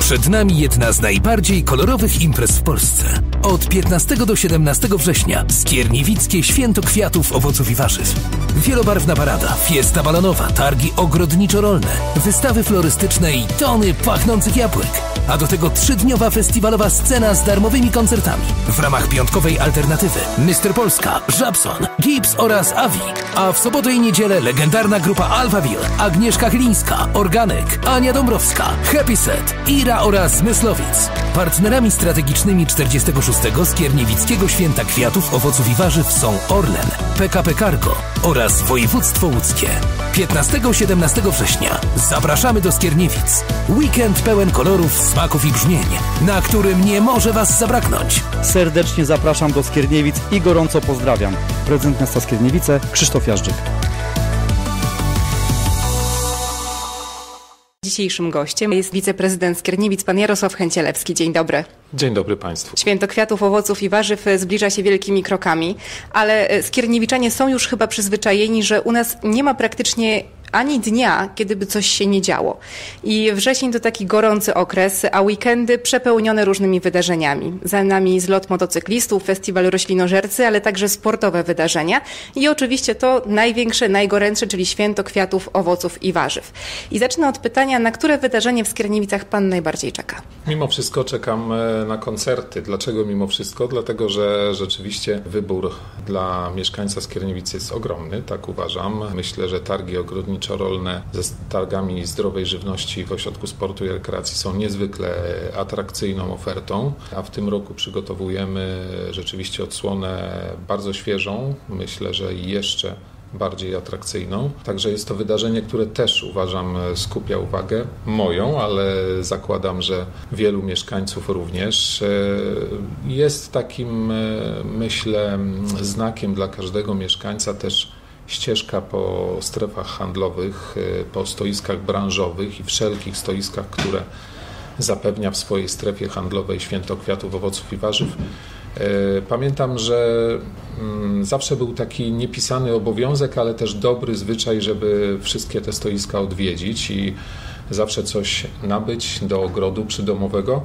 Przed nami jedna z najbardziej kolorowych imprez w Polsce. Od 15 do 17 września Skierniewickie Święto Kwiatów, Owoców i Warzyw. Wielobarwna parada, fiesta balonowa, targi ogrodniczo-rolne, wystawy florystyczne i tony pachnących jabłek. A do tego 3-dniowa festiwalowa scena z darmowymi koncertami. W ramach piątkowej alternatywy Mr. Polska, Żabson, Gibbs oraz Avi. A w sobotę i niedzielę legendarna grupa Alphaville, Agnieszka Chylińska, Organek, Ania Dąbrowska, Happy Set, Ira oraz Myslowic. Partnerami strategicznymi 46. Skierniewickiego Święta Kwiatów, Owoców i Warzyw są Orlen, PKP Cargo oraz Województwo Łódzkie. 15-17 września zapraszamy do Skierniewic. Weekend pełen kolorów, smaków i brzmień, na którym nie może Was zabraknąć. Serdecznie zapraszam do Skierniewic i gorąco pozdrawiam. Prezydent miasta Skierniewice, Krzysztof Jażdżyk. Dzisiejszym gościem jest wiceprezydent Skierniewic, pan Jarosław Chęcielewski. Dzień dobry. Dzień dobry Państwu. Święto Kwiatów, Owoców i Warzyw zbliża się wielkimi krokami, ale skierniewiczanie są już chyba przyzwyczajeni, że u nas nie ma praktycznie ani dnia, kiedy by coś się nie działo. I wrzesień to taki gorący okres, a weekendy przepełnione różnymi wydarzeniami. Za nami zlot motocyklistów, festiwal roślinożercy, ale także sportowe wydarzenia i oczywiście to największe, najgorętsze, czyli Święto Kwiatów, Owoców i Warzyw. I zacznę od pytania, na które wydarzenie w Skierniewicach pan najbardziej czeka? Mimo wszystko czekam na koncerty. Dlaczego mimo wszystko? Dlatego, że rzeczywiście wybór dla mieszkańca Skierniewic jest ogromny, tak uważam. Myślę, że targi ogrodniczo-rolne ze targami zdrowej żywności w Ośrodku Sportu i Rekreacji są niezwykle atrakcyjną ofertą, a w tym roku przygotowujemy rzeczywiście odsłonę bardzo świeżą, myślę, że jeszcze bardziej atrakcyjną. Także jest to wydarzenie, które też uważam skupia uwagę moją, ale zakładam, że wielu mieszkańców również. Jest takim, myślę, znakiem dla każdego mieszkańca też ścieżka po strefach handlowych, po stoiskach branżowych i wszelkich stoiskach, które zapewnia w swojej strefie handlowej Święto Kwiatów, Owoców i Warzyw. Pamiętam, że zawsze był taki niepisany obowiązek, ale też dobry zwyczaj, żeby wszystkie te stoiska odwiedzić i zawsze coś nabyć do ogrodu przydomowego.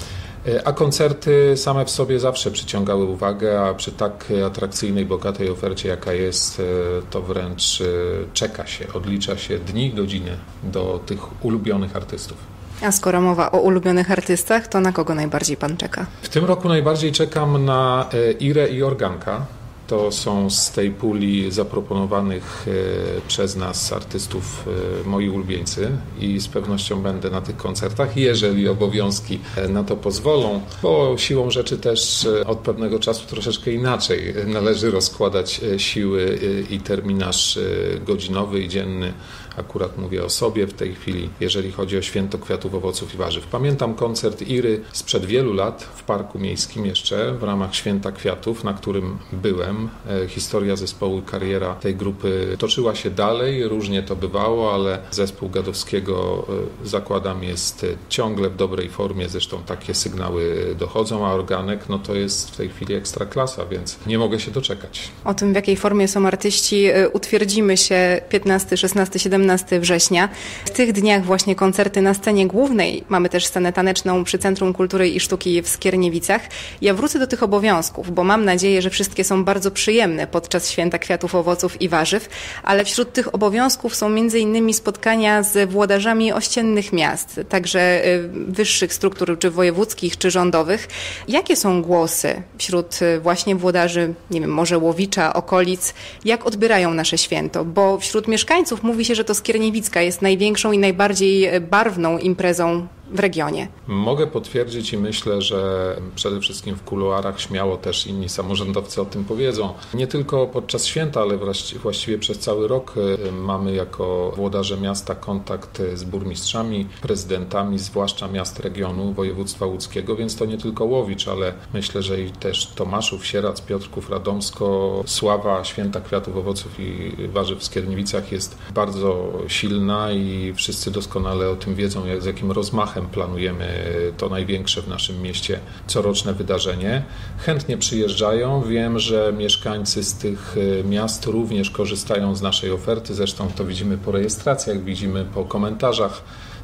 A koncerty same w sobie zawsze przyciągały uwagę, a przy tak atrakcyjnej, bogatej ofercie, jaka jest, to wręcz czeka się, odlicza się dni, godziny do tych ulubionych artystów. A skoro mowa o ulubionych artystach, to na kogo najbardziej pan czeka? W tym roku najbardziej czekam na Irę i Organka. To są z tej puli zaproponowanych przez nas artystów moi ulubieńcy i z pewnością będę na tych koncertach, jeżeli obowiązki na to pozwolą, bo siłą rzeczy też od pewnego czasu troszeczkę inaczej należy rozkładać siły i terminarz godzinowy i dzienny. Akurat mówię o sobie w tej chwili, jeżeli chodzi o Święto Kwiatów, Owoców i Warzyw. Pamiętam koncert Iry sprzed wielu lat w Parku Miejskim jeszcze w ramach Święta Kwiatów, na którym byłem. Historia zespołu i kariera tej grupy toczyła się dalej, różnie to bywało, ale zespół Gadowskiego, zakładam, jest ciągle w dobrej formie, zresztą takie sygnały dochodzą, a Organek no to jest w tej chwili ekstraklasa, więc nie mogę się doczekać. O tym, w jakiej formie są artyści, utwierdzimy się 15, 16, 17 września. W tych dniach właśnie koncerty na scenie głównej. Mamy też scenę taneczną przy Centrum Kultury i Sztuki w Skierniewicach. Ja wrócę do tych obowiązków, bo mam nadzieję, że wszystkie są bardzo przyjemne podczas Święta Kwiatów, Owoców i Warzyw, ale wśród tych obowiązków są m.in. spotkania z włodarzami ościennych miast, także wyższych struktur, czy wojewódzkich, czy rządowych. Jakie są głosy wśród właśnie włodarzy, nie wiem, może Łowicza, okolic, jak odbierają nasze święto? Bo wśród mieszkańców mówi się, że to Skierniewicka jest największą i najbardziej barwną imprezą w regionie. Mogę potwierdzić i myślę, że przede wszystkim w kuluarach śmiało też inni samorządowcy o tym powiedzą. Nie tylko podczas święta, ale właściwie przez cały rok mamy jako włodarze miasta kontakt z burmistrzami, prezydentami, zwłaszcza miast regionu województwa łódzkiego, więc to nie tylko Łowicz, ale myślę, że i też Tomaszów, Sieradz, Piotrków, Radomsko. Sława Święta Kwiatów, Owoców i Warzyw w Skierniewicach jest bardzo silna i wszyscy doskonale o tym wiedzą, z jakim rozmachem planujemy to największe w naszym mieście coroczne wydarzenie. Chętnie przyjeżdżają. Wiem, że mieszkańcy z tych miast również korzystają z naszej oferty. Zresztą to widzimy po rejestracjach, widzimy po komentarzach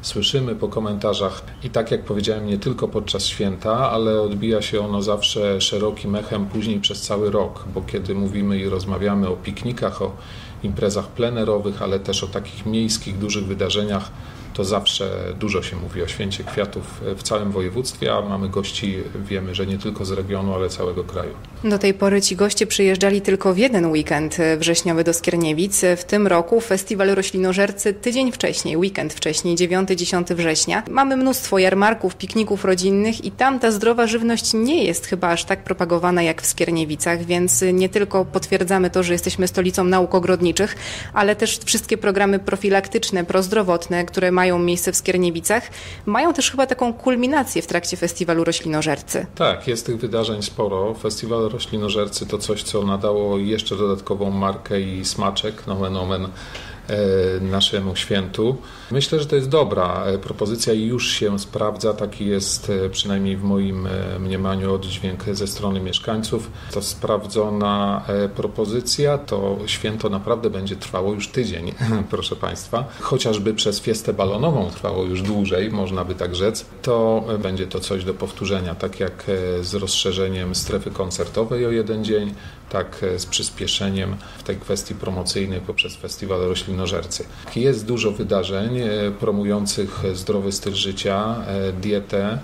słyszymy po komentarzach. I tak jak powiedziałem, nie tylko podczas święta, ale odbija się ono zawsze szerokim echem później przez cały rok, bo kiedy mówimy i rozmawiamy o piknikach, o imprezach plenerowych, ale też o takich miejskich, dużych wydarzeniach, to zawsze dużo się mówi o Święcie Kwiatów w całym województwie, a mamy gości, wiemy, że nie tylko z regionu, ale całego kraju. Do tej pory ci goście przyjeżdżali tylko w jeden weekend wrześniowy do Skierniewic. W tym roku Festiwal Roślinożercy tydzień wcześniej, weekend wcześniej, 9-10 września. Mamy mnóstwo jarmarków, pikników rodzinnych i tam ta zdrowa żywność nie jest chyba aż tak propagowana jak w Skierniewicach, więc nie tylko potwierdzamy to, że jesteśmy stolicą nauk ogrodniczych, ale też wszystkie programy profilaktyczne, prozdrowotne, które mają miejsce w Skierniewicach, mają też chyba taką kulminację w trakcie Festiwalu Roślinożercy. Tak, jest tych wydarzeń sporo. Festiwal Roślinożercy to coś, co nadało jeszcze dodatkową markę i smaczek, nomen omen, naszemu świętu. Myślę, że to jest dobra propozycja i już się sprawdza. Taki jest przynajmniej w moim mniemaniu oddźwięk ze strony mieszkańców. To sprawdzona propozycja. To święto naprawdę będzie trwało już tydzień, proszę Państwa. Chociażby przez fiestę balonową trwało już dłużej, można by tak rzec. To będzie to coś do powtórzenia, tak jak z rozszerzeniem strefy koncertowej o jeden dzień, tak z przyspieszeniem w tej kwestii promocyjnej poprzez Festiwal Roślinożercy. Jest dużo wydarzeń promujących zdrowy styl życia, dietę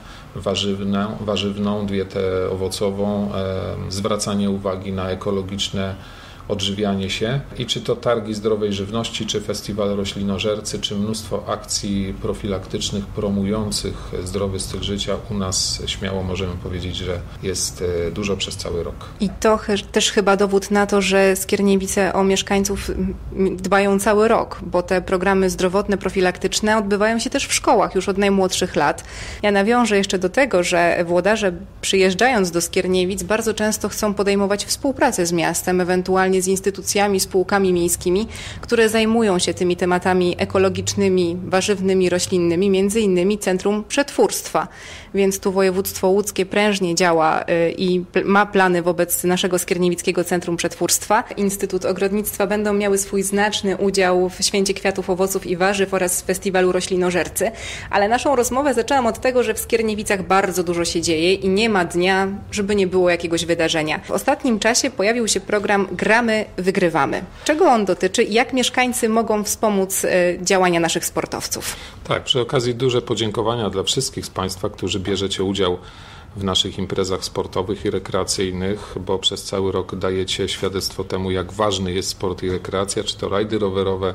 warzywną, dietę owocową, zwracanie uwagi na ekologiczne odżywianie się i czy to targi zdrowej żywności, czy Festiwal Roślinożercy, czy mnóstwo akcji profilaktycznych promujących zdrowy styl życia u nas śmiało możemy powiedzieć, że jest dużo przez cały rok. I to też chyba dowód na to, że Skierniewice o mieszkańców dbają cały rok, bo te programy zdrowotne, profilaktyczne odbywają się też w szkołach już od najmłodszych lat. Ja nawiążę jeszcze do tego, że włodarze przyjeżdżając do Skierniewic bardzo często chcą podejmować współpracę z miastem, ewentualnie z instytucjami, spółkami miejskimi, które zajmują się tymi tematami ekologicznymi, warzywnymi, roślinnymi, między innymi Centrum Przetwórstwa. Więc tu województwo łódzkie prężnie działa i ma plany wobec naszego Skierniewickiego Centrum Przetwórstwa. Instytut Ogrodnictwa będą miały swój znaczny udział w Święcie Kwiatów, Owoców i Warzyw oraz Festiwalu Roślinożercy. Ale naszą rozmowę zaczęłam od tego, że w Skierniewicach bardzo dużo się dzieje i nie ma dnia, żeby nie było jakiegoś wydarzenia. W ostatnim czasie pojawił się program Gramy, Wygrywamy. Czego on dotyczy i jak mieszkańcy mogą wspomóc działania naszych sportowców? Tak, przy okazji duże podziękowania dla wszystkich z Państwa, którzy bierzecie udział w naszych imprezach sportowych i rekreacyjnych, bo przez cały rok dajecie świadectwo temu, jak ważny jest sport i rekreacja, czy to rajdy rowerowe,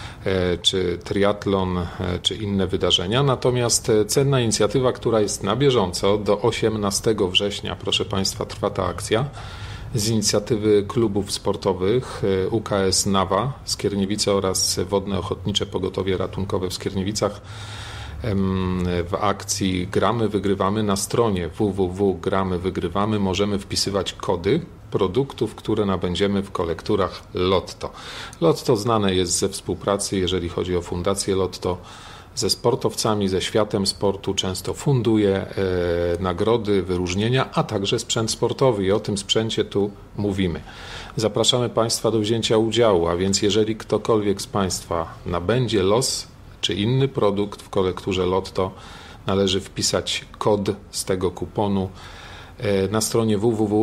czy triatlon, czy inne wydarzenia. Natomiast cenna inicjatywa, która jest na bieżąco, do 18 września, proszę Państwa, trwa ta akcja, z inicjatywy klubów sportowych UKS Nawa Skierniewice oraz Wodne Ochotnicze Pogotowie Ratunkowe w Skierniewicach w akcji Gramy, Wygrywamy. Na stronie www.gramy-wygrywamy możemy wpisywać kody produktów, które nabędziemy w kolekturach Lotto. Lotto znane jest ze współpracy, jeżeli chodzi o Fundację Lotto, ze sportowcami, ze światem sportu, często funduje nagrody, wyróżnienia, a także sprzęt sportowy i o tym sprzęcie tu mówimy. Zapraszamy Państwa do wzięcia udziału, a więc jeżeli ktokolwiek z Państwa nabędzie los czy inny produkt w kolekturze Lotto, należy wpisać kod z tego kuponu na stronie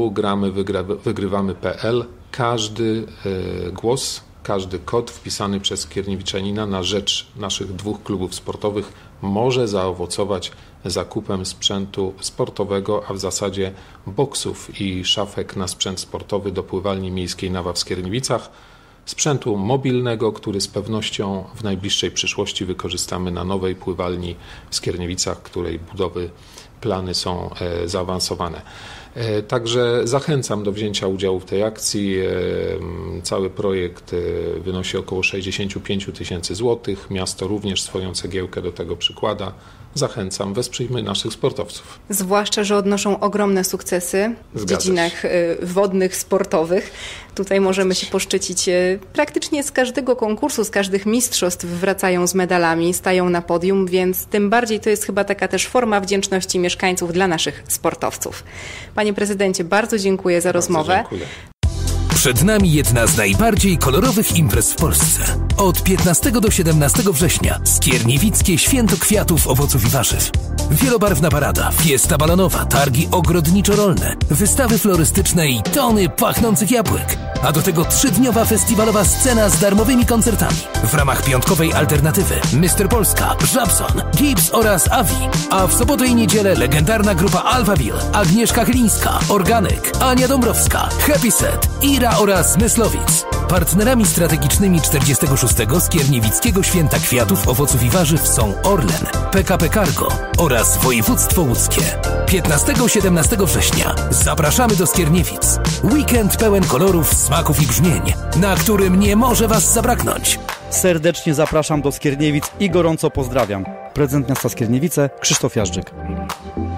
www.gramy-wygrywamy.pl. Każdy głos, każdy kod wpisany przez skierniewiczanina na rzecz naszych dwóch klubów sportowych może zaowocować zakupem sprzętu sportowego, a w zasadzie boksów i szafek na sprzęt sportowy do pływalni miejskiej Nawa w Skierniewicach, sprzętu mobilnego, który z pewnością w najbliższej przyszłości wykorzystamy na nowej pływalni w Skierniewicach, której budowy plany są zaawansowane. Także zachęcam do wzięcia udziału w tej akcji. Cały projekt wynosi około 65 000 złotych. Miasto również swoją cegiełkę do tego przykłada. Zachęcam, wesprzyjmy naszych sportowców. Zwłaszcza, że odnoszą ogromne sukcesy w dziedzinach wodnych, sportowych. Tutaj możemy się poszczycić praktycznie z każdego konkursu, z każdych mistrzostw wracają z medalami, stają na podium, więc tym bardziej to jest chyba taka też forma wdzięczności mieszkańców dla naszych sportowców. Panie prezydencie, bardzo dziękuję za rozmowę. Dziękuję. Przed nami jedna z najbardziej kolorowych imprez w Polsce. Od 15 do 17 września Skierniewickie Święto Kwiatów, Owoców i Warzyw. Wielobarwna parada, fiesta balonowa, targi ogrodniczo-rolne, wystawy florystyczne i tony pachnących jabłek. A do tego 3-dniowa festiwalowa scena z darmowymi koncertami. W ramach piątkowej alternatywy Mr. Polska, Żabson, Gibbs oraz Avi. A w sobotę i niedzielę legendarna grupa Alphaville, Agnieszka Chylińska, Organek, Ania Dąbrowska, Happy Set, Ira oraz Myslowic. Partnerami strategicznymi 46. Skierniewickiego Święta Kwiatów, Owoców i Warzyw są Orlen, PKP Cargo oraz Województwo Łódzkie. 15-17 września zapraszamy do Skierniewic. Weekend pełen kolorów, smaków i brzmień, na którym nie może Was zabraknąć. Serdecznie zapraszam do Skierniewic i gorąco pozdrawiam. Prezydent miasta Skierniewice Krzysztof Jażdżyk.